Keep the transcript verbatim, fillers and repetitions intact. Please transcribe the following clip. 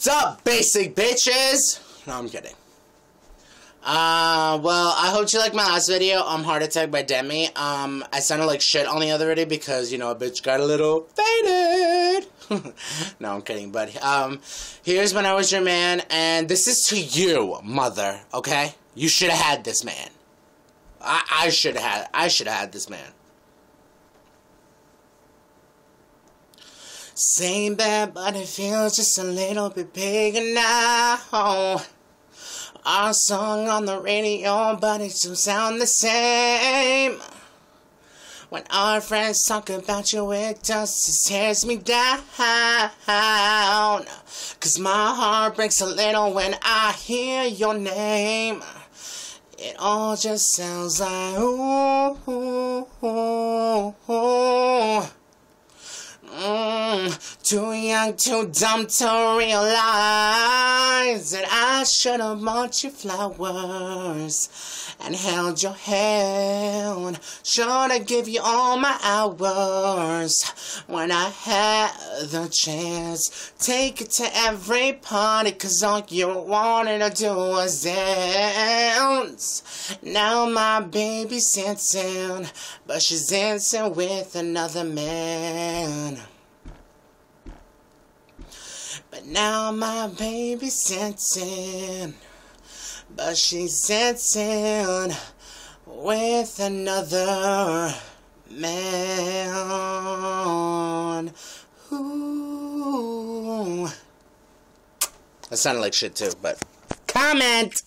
What's up, basic bitches? No, I'm kidding. Uh, well, I hope you liked my last video, um, Heart Attack by Demi. Um, I sounded like shit on the other video because, you know, a bitch got a little faded. No, I'm kidding, but, um, here's When I Was Your Man, and this is to you, mother, okay? You should have had this man. I, I should have had, I should have had this man. Same bad, but it feels just a little bit bigger now. Our song on the radio, but it still sound the same. When our friends talk about you, it just tears me down. Cause my heart breaks a little when I hear your name. It all just sounds like ooh, ooh, ooh, ooh. Mm, too young, too dumb to realize that I should have bought you flowers and held your hand. Should have give you all my hours when I had the chance. Take it to every party, cause all you wanted to do was dance. Now my baby's dancing, but she's dancing with another man. But now my baby's dancing, but she's dancing with another man. Ooh. That sounded like shit too, but comment!